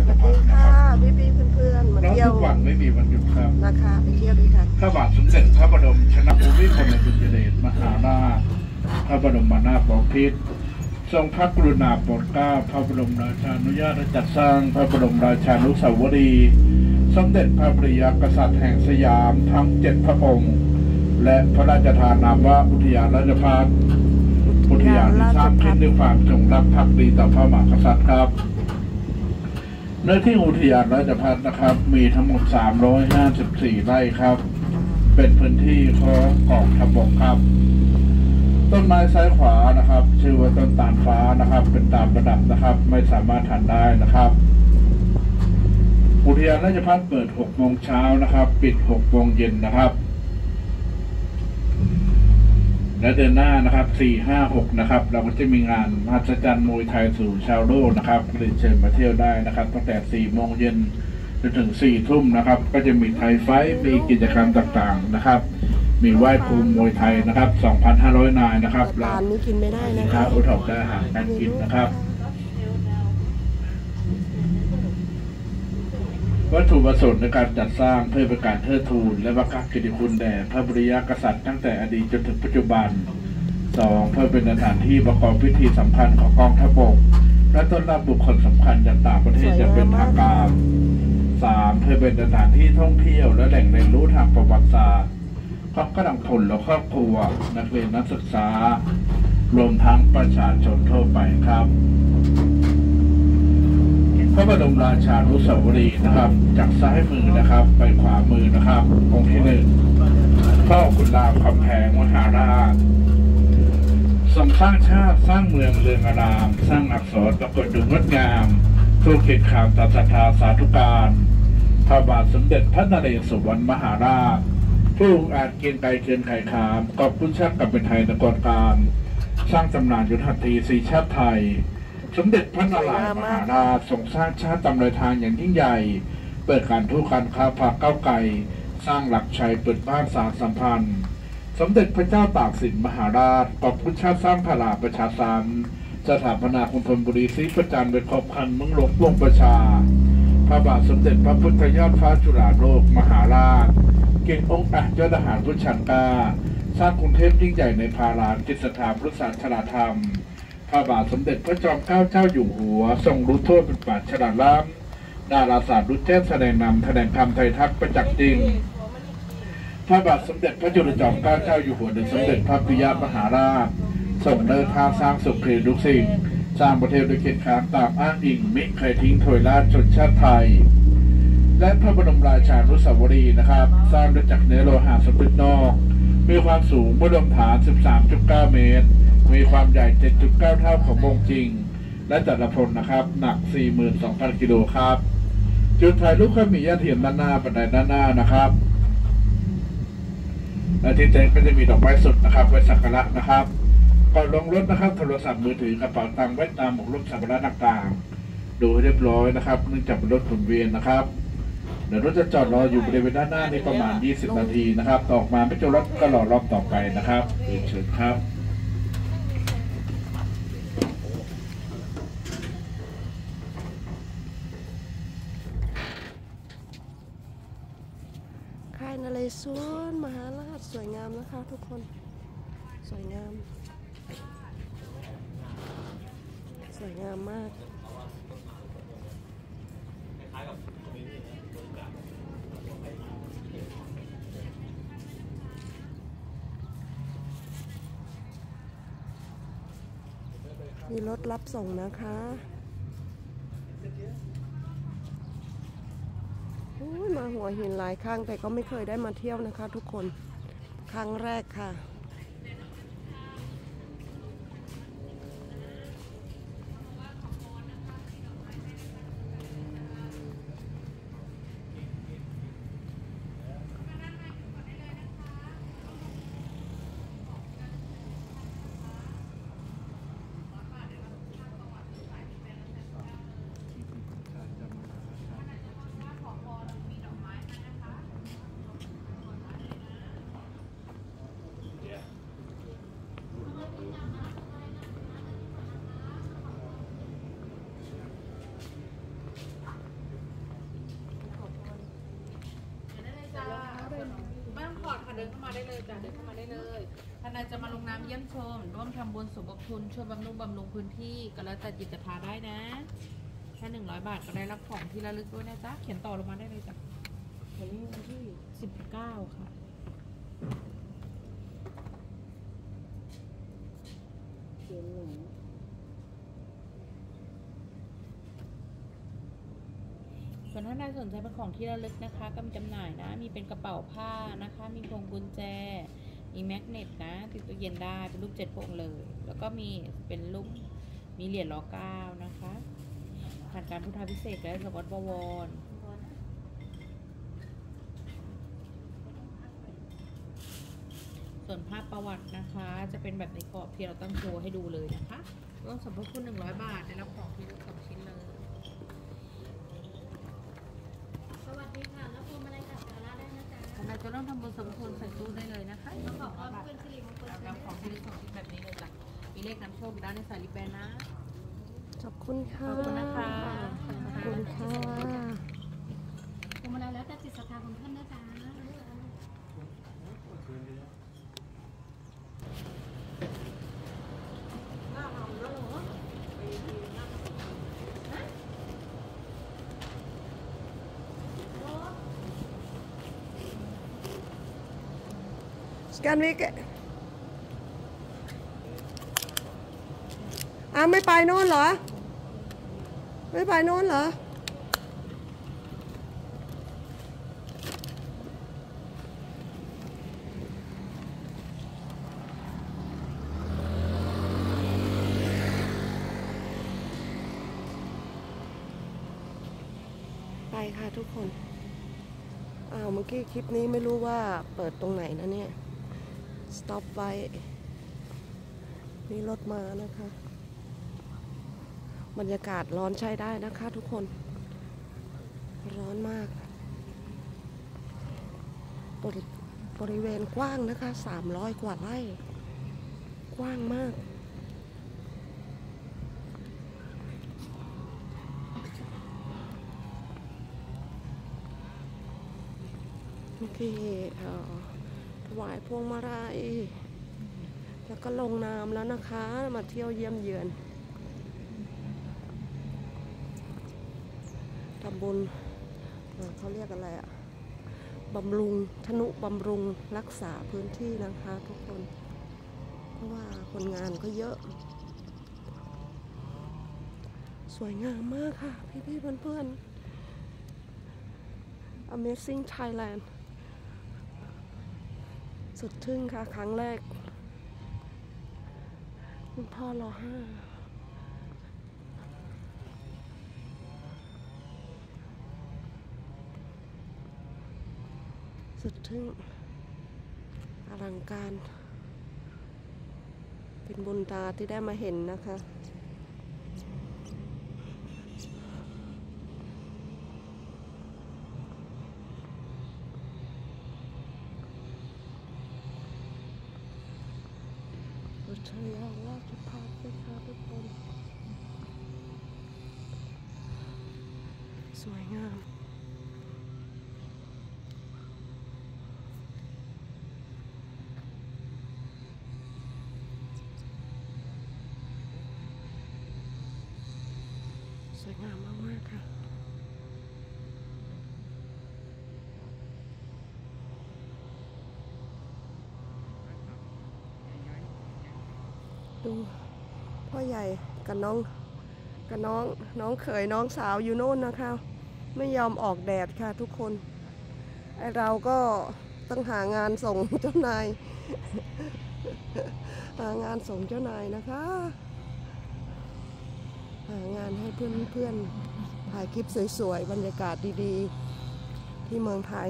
ชภัณฑ์นะครับพี่เพื่อนๆมาเที่ยวทุกวันไม่มีวันหยุดครับนะคะไปเที่ยวด้วยกันพระบาทสมเด็จพระบรมชนกภูมิพลอดุลยเดชมหาราชพระบรมนาถบพิตรทรงพระกรุณาโปรดเกล้าพระบรมราชานุญาตและจัดสร้างพระบรมราชานุสาวรีย์สมเด็จพระปริยากษัตริย์แห่งสยามทั้ง7 พระองค์และพระราชทานนามว่าอุทยานราชภัฏอุทยานที่สร้างขึ้นด้วยความจงรักภักดีต่อพระมหากษัตริย์ครับเนื้อที่อุทยานราชภัฏนะครับมีทั้งหมด354 ไร่ครับเป็นพื้นที่ของกองทัพบกครับต้นไม้ซ้ายขวานะครับชื่อว่าต้นตาลฟ้านะครับเป็นตามระดับนะครับไม่สามารถทานได้นะครับอุทยานราชภัฏเปิด6 โมงเช้านะครับปิด6 โมงเย็นนะครับและเดือนหน้านะครับ4 5 6นะครับเราก็จะมีงานมหัศจรรย์มวยไทยสู่ชาวโลกนะครับเรียนเชิญมาเที่ยวได้นะครับตั้งแต่4 โมงเย็นจนถึง4 ทุ่มนะครับก็จะมีไทยไฟท์มีกิจกรรมต่างๆนะครับมีไหว้ครูมวยไทยนะครับ 2,500 นายนะครับร้านนี้กินไม่ได้นะคะอุทกและอาหารการกินนะครับวัตถุประสงค์ในการจัดสร้างเพื่อเป็นการเทิดทูนและประกาศเกียรติคุณแด่พระบรมกษัตริย์ตั้งแต่อดีตจนถึงปัจจุบัน 2. เพื่อเป็นสถานที่ประกอบพิธีสำคัญของกองทัพบกและต้อนรับบุคคลสำคัญจากต่างประเทศอย่างเป็นทางการ 3. เพื่อเป็นสถานที่ท่องเที่ยวและแหล่งเรียนรู้ทางประวัติศาสตร์ของกำลังพลและครอบครัวนักเรียนนักศึกษารวมทั้งประชาชนทั่วไปครับพระบรมราชานุสาวรีย์นะครับจากซ้ายมือนะครับไปขวามือนะครับองค์ที่1พ่อขุนรามคำแหงมหาราชทรงสร้างชาติสร้างเมืองเรืองอารามสร้างอักษรปรากฏดูงดงามทรงเกียรติขามตัดศรัทธาสาธุการพระบาทสมเด็จพระนเรศวรมหาราชผู้อาจเกียงไกรเคียนไข่ขามกอบพุทธชาติกับเป็นไทยนครการสร้างตำนานยุทธหัตถีสีชาติไทยสมเด็จพระนารายณ์มหาราชทรงสร้างชาติตำรายทางอย่างยิ่งใหญ่เปิดการทูตการค้าพาก้าวไกลสร้างหลักชัยเปิดบ้านสารสัมพันธ์สมเด็จพระเจ้าตากสินมหาราชกอบพุทธชาติสร้างพระราประชาสรรสถาปนากรุงธนบุรีศรีประจันเป็นขอบคันเมืองหลวงปวงประชาพระบาทสมเด็จพระพุทธยอดฟ้าจุฬาโลกมหาราชเก่งองค์อาจยอดทหารพุทธชันกาสร้างกรุงเทพยิ่งใหญ่ในภาราจิตสถาพุทธศาสนาธรรมพระบาทสมเด็จพระจอมเกล้าเจ้าอยู่หัวทรงรู้โทษเป็นปราชญ์ฉลาดล้ำดาราศาสตร์รู้แจ้งแสดงนำแสดงธรรมไทยทักประจักษ์จริงพระบาทสมเด็จพระจุลจอมเกล้าเจ้าอยู่หัวในสมเด็จพระปิยมหาราชทรงเดินทางสร้างสุขเขตทุกสิ่งสร้างประเทศโดยเกียรติค้านตามอ้างอิงมิเคยทิ้งถอยราชชนชาติไทยและพระบรมราชานุสาวรีย์นะครับสร้างด้วยจักรเนื้อโลหะสำริดนอกมีความสูงบนฐาน 13.9 เมตรมีความใหญ่ 7.9 เท่าของวงจริงและแต่ละพลนะครับหนัก 42,000 กิโลครับจุดถ่ายรูปก็มียอดเทียนด้านหน้าบันไดด้านหน้านะครับและที่เต็นท์ก็จะมีดอกไม้สดนะครับไว้สักการะนะครับก่อนลงรถนะครับโทรศัพท์มือถือกระเป๋าตังค์ไว้ตามหมวกรถสัมภาระต่างๆดูให้เรียบร้อยนะครับเนื่องจากเป็นรถหมุนเวียนนะครับเดี๋ยวรถจะจอดรออยู่บริเวณด้านหน้านี้ประมาณ20 นาทีนะครับออกมาไม่จอดรถก็รอรอบต่อไปนะครับเชิญครับค่ายนเรศวรมหาราชสวยงามนะคะทุกคนสวยงามมากมีรถรับส่งนะคะมาหัวหินหลายครั้งแต่ก็ไม่เคยได้มาเที่ยวนะคะทุกคนครั้งแรกค่ะนเข้ามาได้เลยจ้ะเดินเข้ามาได้เลยท่านใดจะมาลงน้ำเยี่ยมชมร่วมทำบุญสมทบทุนช่วยบำรุงพื้นที่ก็แล้วแต่จิตศรัทธาได้นะแค่100 บาทก็ได้รับของที่ระลึกด้วยนะจ๊ะเขียนต่อลงมาได้เลยจ้ะวันนี้วันที่19ค่ะส่วนท่านใดสนใจเป็นของที่ระลึกนะคะก็มีจำหน่ายนะมีเป็นกระเป๋าผ้านะคะมีพวงกุญแจมีแมกเนตนะติดตู้เย็นได้เป็นรูป7 พระองค์เลยแล้วก็มีเป็นรูปมีเหรียญร.9นะคะผ่านการพุทธาภิเษกและสวัสดิ์บวรส่วนภาพประวัตินะคะจะเป็นแบบในกรอบที่เราตั้งโชว์ให้ดูเลยนะคะร่วมสมทบทุน100 บาทได้รับของที่ระลึก2 ชิ้นเลยสวัสดีค่ะแล้วพวงมาลัยจากสาระได้นะจ๊ะท่านใดจะร่วมทำบุญสมทบทุนใส่ตู้ได้เลยนะคะขอบคุณเพื่อนสิริมงคลรับของที่ระลึก2 ชิ้นแบบนี้เลยจ้ะมีเลขนำโชคอยู่ด้านในสายลิปแบนนะขอบคุณค่ะขอบคุณนะคะขอบคุณค่ะพวงมาลัยแล้วแต่จิตศรัทธาของท่านนะจ๊ะสแกนวิกไม่ไปโน่นเหรอ ไม่ไปโน่นเหรอ ไปค่ะทุกคน เมื่อกี้คลิปนี้ไม่รู้ว่าเปิดตรงไหนนะเนี่ย สต็อปไว้มีรถมานะคะ บรรยากาศร้อนใช้ได้นะคะทุกคน ร้อนมาก บริเวณกว้างนะคะ300 กว่าไร่ กว้างมาก โอเคถวายพวงมาลัยแล้วก็ลงน้ำแล้วนะคะมาเที่ยวเยี่ยมเยือนทำบุญเขาเรียกอะไรอะบำรุงธนุบำรุงรักษาพื้นที่นะคะทุกคนเพราะว่าคนงานก็เยอะสวยงามมากค่ะพี่ๆเพื่อนๆ Amazing Thailand สุดทึ่งค่ะครั้งแรกคุณพ่อร.5สุดทึ่งอลังการเป็นบุญตาที่ได้มาเห็นนะคะอุทยานราชภัฏค่ะทุกคนสวยงามสวยงามมากๆค่ะดูพ่อใหญ่กับน้องเขยน้องสาวอยู่โน่นนะคะไม่ยอมออกแดดค่ะทุกคนไอเราก็ต้องหางานส่งเจ้านาย หางานส่งเจ้านายนะคะหางานให้เพื่อนๆถ่ายคลิปสวยๆบรรยากาศดีๆที่เมืองไทย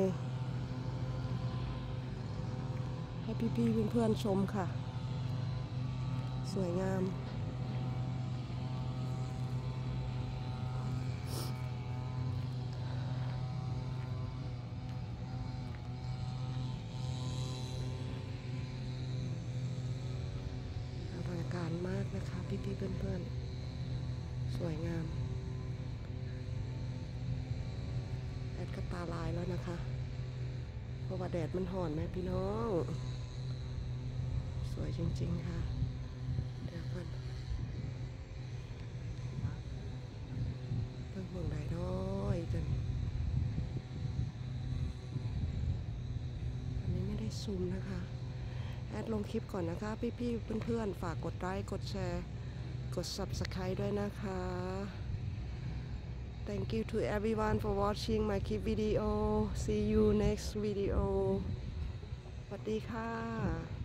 ให้พี่ๆเพื่อนๆชมค่ะสวยงามอลังการมากนะคะพี่ๆเพื่อนๆสวยงามแอดก็ตาลายแล้วนะคะเพราะว่าแดดมันห่อนไหมพี่น้อง สวยจริงๆค่ะเดี๋ยวก่อนเพิ่งมองได้น้อยจนอันนี้ไม่ได้ซูมนะคะแอดลงคลิปก่อนนะคะพี่ๆเพื่อนๆฝากกดไลค์กดแชร์กด Subscribe ด้วยนะคะ Thank you to everyone for watching my clip video. See you next video. สวัสดีค่ะ